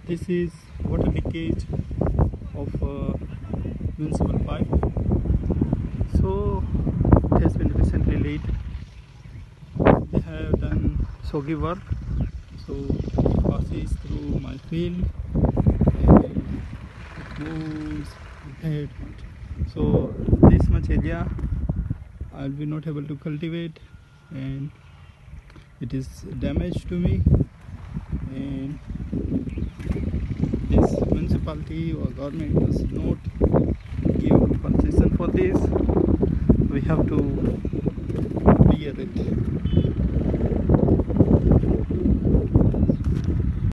This is water leakage of municipal pipe. So it has been recently laid. They have done soggy work, so it passes through my field and it moves ahead. So this much area I'll be not able to cultivate, and it is damaged to me. And this municipality or government does not give concession for this. We have to bear it.